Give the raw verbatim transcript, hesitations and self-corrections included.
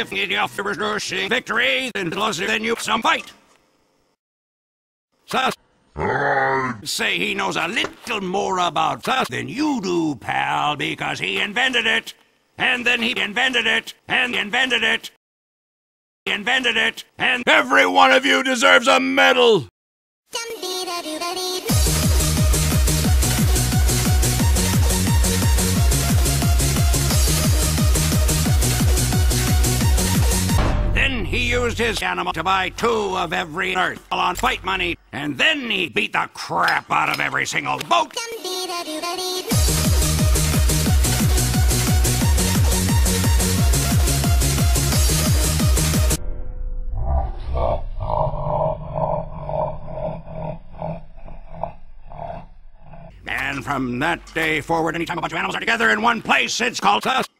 if he offers nursing victory, then then you some fight. Sus. Say he knows a little more about sus than you do, pal, because he invented it. And then he invented it, and invented it, invented it, and every one of you deserves a medal! Then he used his animal to buy two of every earth on fight money, and then he beat the crap out of every single boat! And from that day forward, anytime a bunch of animals are together in one place, it's called sus.